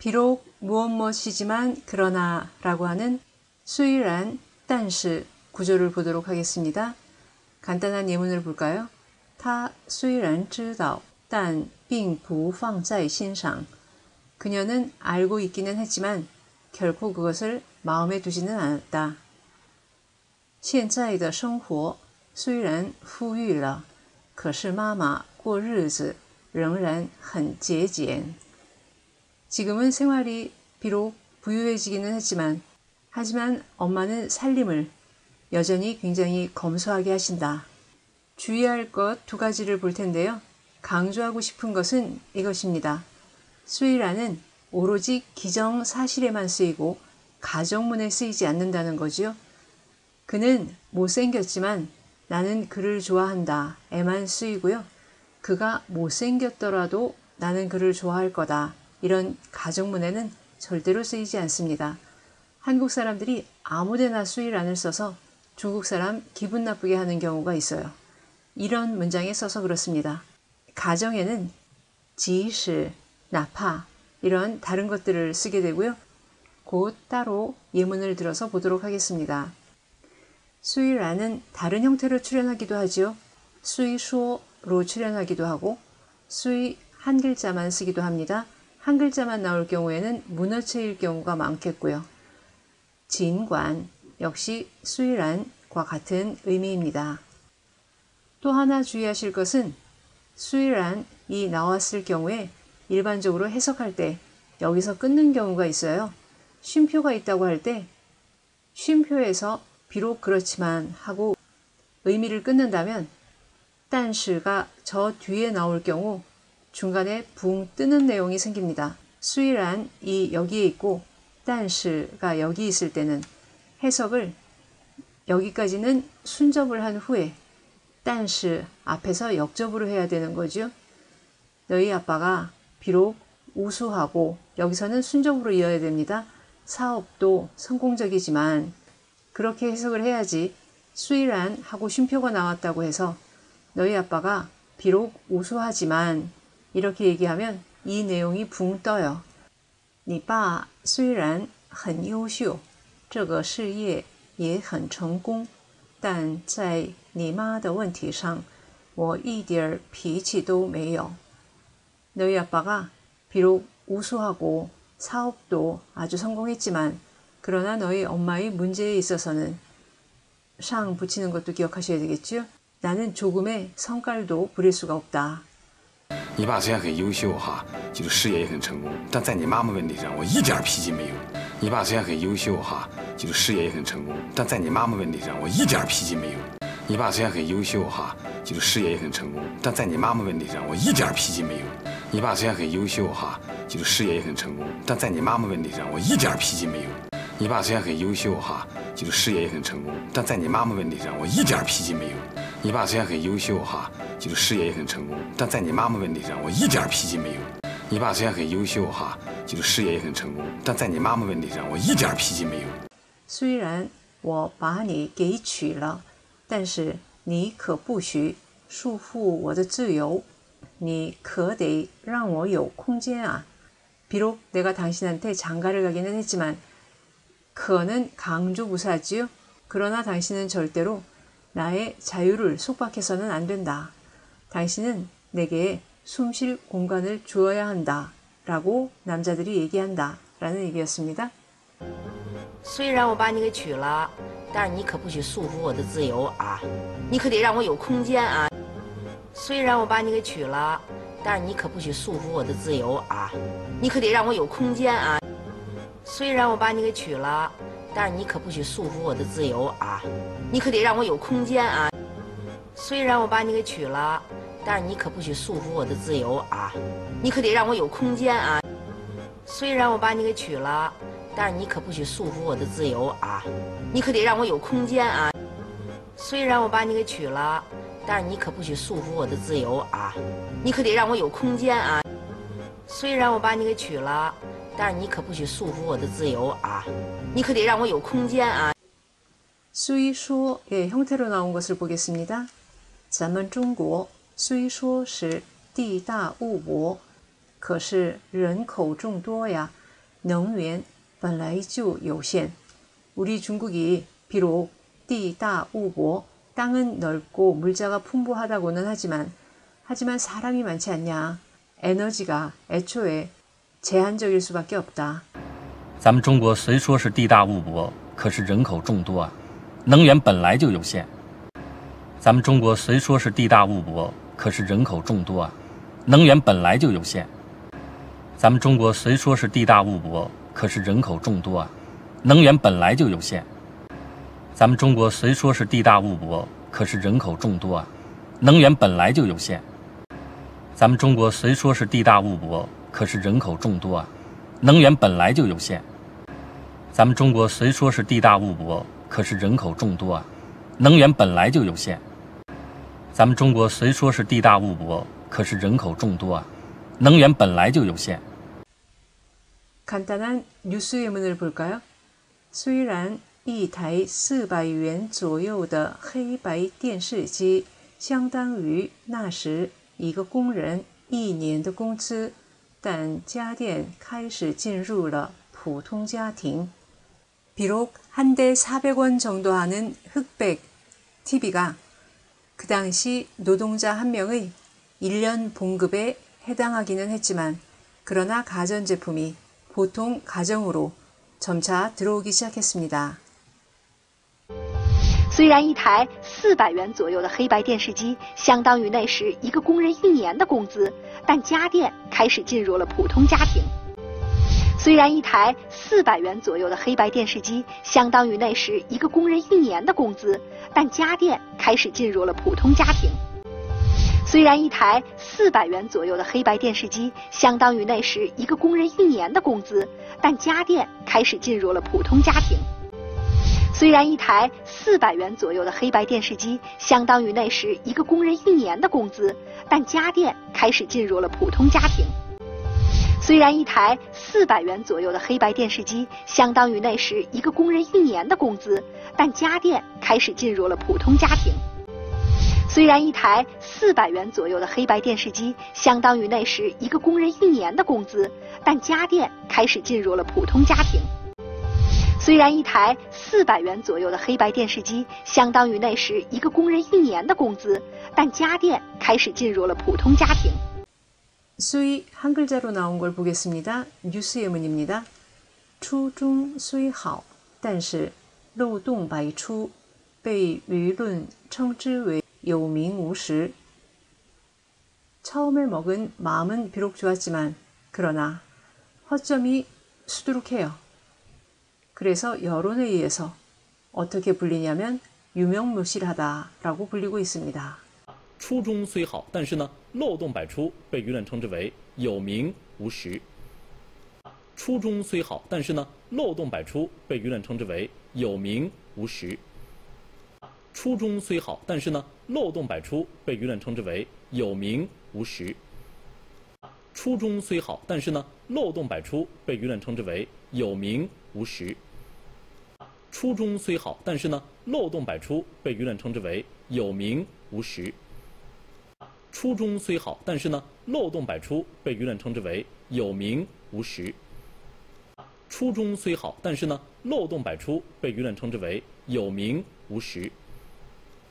비록 무엇무엇이지만 그러나 라고 하는 虽然但是 구조를 보도록 하겠습니다. 간단한 예문을 볼까요? 他虽然知道但并不放在心上 그녀는 알고 있기는 했지만 결코 그것을 마음에 두지는 않았다. 现在的生活虽然富裕了可是妈妈过日子仍然很节俭 지금은 생활이 비록 부유해지기는 했지만 하지만 엄마는 살림을 여전히 굉장히 검소하게 하신다. 주의할 것 두 가지를 볼 텐데요. 강조하고 싶은 것은 이것입니다. 虽然은 오로지 기정사실에만 쓰이고 가정문에 쓰이지 않는다는 거죠. 그는 못생겼지만 나는 그를 좋아한다 에만 쓰이고요. 그가 못생겼더라도 나는 그를 좋아할 거다. 이런 가정문에는 절대로 쓰이지 않습니다. 한국 사람들이 아무데나 虽然을 써서 중국 사람 기분 나쁘게 하는 경우가 있어요. 이런 문장에 써서 그렇습니다. 가정에는 即使, 나파 이런 다른 것들을 쓰게 되고요. 곧 따로 예문을 들어서 보도록 하겠습니다. 虽然은 다른 형태로 출연하기도 하죠. 虽说로 출연하기도 하고 虽한 글자만 쓰기도 합니다. 한 글자만 나올 경우에는 문어체일 경우가 많겠고요. 尽管 역시 虽然과 같은 의미입니다. 또 하나 주의하실 것은 虽然이 나왔을 경우에 일반적으로 해석할 때 여기서 끊는 경우가 있어요. 쉼표가 있다고 할 때 쉼표에서 비록 그렇지만 하고 의미를 끊는다면 但是가 저 뒤에 나올 경우 중간에 붕 뜨는 내용이 생깁니다. 虽然이 여기에 있고 但是가 여기 있을 때는 해석을 여기까지는 순접을 한 후에 但是 앞에서 역접으로 해야 되는 거죠. 너희 아빠가 비록 우수하고 여기서는 순접으로 이어야 됩니다. 사업도 성공적이지만 그렇게 해석을 해야지 虽然 하고 쉼표가 나왔다고 해서 너희 아빠가 비록 우수하지만 이렇게 얘기하면 이 내용이 붕 떠요. 你爸虽然很优秀这个事业也很成功但在你妈的问题上我一点脾气都没有 너희 아빠가 비록 우수하고 사업도 아주 성공했지만 그러나 너희 엄마의 문제에 있어서는 상 붙이는 것도 기억하셔야 되겠죠? 나는 조금의 성깔도 부릴 수가 없다. 你爸虽然很优秀哈，就是事业也很成功，但在你妈妈问题上，我一点脾气没有。你爸虽然很优秀哈，就是事业也很成功，但在你妈妈问题上，我一点脾气没有。你爸虽然很优秀哈，就是事业也很成功，但在你妈妈问题上，我一点脾气没有。你爸虽然很优秀哈，就是事业也很成功，但在你妈妈问题上，我一点脾气没有。你爸虽然很优秀哈，就是事业也很成功，但在你妈妈问题上，我一点脾气没有。你爸虽然很优秀哈，就是事业也很成功，但在你妈妈问题上，我一点脾气没有。你爸虽然很优秀哈，就是事业也很成功，但在你妈妈问题上，我一点脾气没有。 虽然我把你给娶了，但是你可不许束缚我的自由。你可得让我有空间啊。 비록 내가 당신한테 장가를 가기는 했지만 그는 강조부사지요. 그러나 당신은 절대로 나의 자유를 속박해서는 안 된다. 당신은 내게 숨쉴 공간을 주어야 한다. 라고 남자들이 얘기한다. 라는 얘기였습니다. 虽然我把你给娶了，但是你可不许束缚我的自由啊！你可得让我有空间啊！虽然我把你给娶了，但是你可不许束缚我的自由啊！你可得让我有空间啊！虽然我把你给娶了，但是你可不许束缚我的自由啊！你可得让我有空间啊！虽然我把你给娶了，但是你可不许束缚我的自由啊！你可得让我有空间啊！虽然我把你给娶了，但是你可不许束缚我的自由啊！你可得让我有空间啊！虽然我把你给娶了，但是你可不许束缚我的自由啊！你可得让我有空间啊！虽然我把你给娶了，但是你可不许束缚我的自由啊！你可得让我有空间啊！ 虽说의 형태로 나온 것을 보겠습니다. 咱们中国虽说是地大物博，可是人口众多呀， 能源本来就有限. 우리 중국이 비록地大物博, 땅은 넓고 물자가 풍부하다고는 하지만 사람이 많지 않냐. 에너지가 애초에 제한적일 수밖에 없다. 咱们中国虽说是地大物博，可是人口众多啊，能源本来就有限。咱们中国虽说是地大物博，可是人口众多啊，能源本来就有限。咱们中国虽说是地大物博，可是人口众多啊，能源本来就有限。咱们中国虽说是地大物博，可是人口众多啊，能源本来就有限。咱们中国虽说是地大物博，可是人口众多啊，能源本来就有限。咱们中国虽说是地大物博，可是人口众多啊，能源本来就有限。咱们中国虽说是地大物博，可是人口众多啊，能源本来就有限。 간단한 뉴스 예문을 볼까요? 虽然一台400元左右的黑白电视机相当于那时一个工人1年的工资，但家电开始进入了普通家庭. 비록 한 대 400원 정도 하는 흑백 TV가 그 당시 노동자 한 명의 1년 봉급에 해당하기는 했지만 그러나 가전제품이 보통 가정으로 점차 들어오기 시작했습니다. 虽然一台400元左右的黑白电视机相当于那时一个工人1年的工资，但家电开始进入了普通家庭。虽然一台400元左右的黑白电视机相当于那时一个工人1年的工资，但家电开始进入了普通家庭。虽然一台400元左右的黑白电视机相当于那时一个工人1年的工资，但家电开始进入了普通家庭。虽然一台400元左右的黑白电视机相当于那时一个工人1年的工资，但家电开始进入了普通家庭。虽然一台400元左右的黑白电视机相当于那时一个工人1年的工资，但家电开始进入了普通家庭。虽然一台400元左右的黑白电视机相当于那时一个工人1年的工资，但家电开始进入了普通家庭。虽然一台400元左右的黑白电视机相当于那时一个工人1年的工资，但家电开始进入了普通家庭。 수의 한 글자로 나온 걸 보겠습니다. 뉴스 예문입니다. 初中虽好，但是漏洞百出，被舆论称之为有名无实. 처음에 먹은 마음은 비록 좋았지만 그러나 허점이 수두룩해요. 그래서 여론에 의해서 어떻게 불리냐면 유명무실하다라고 불리고 있습니다. 初衷虽好，但是呢，漏洞百出，被舆论称之为有名无实。初衷虽好，但是呢，漏洞百出，被舆论称之为有名无实。初衷虽好，但是呢，漏洞百出，被舆论称之为有名无实。初衷虽好，但是呢，漏洞百出，被舆论称之为有名无实。初衷虽好，但是呢，漏洞百出，被舆论称之为有名无实。初衷虽好，但是呢，漏洞百出，被舆论称之为有名无实。初衷虽好，但是呢，漏洞百出，被舆论称之为有名无实。